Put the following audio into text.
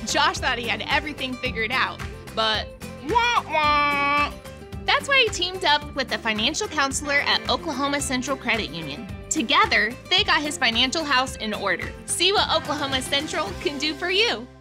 Josh thought he had everything figured out, but wah wah. That's why he teamed up with the financial counselor at Oklahoma Central Credit Union. Together, they got his financial house in order. See what Oklahoma Central can do for you.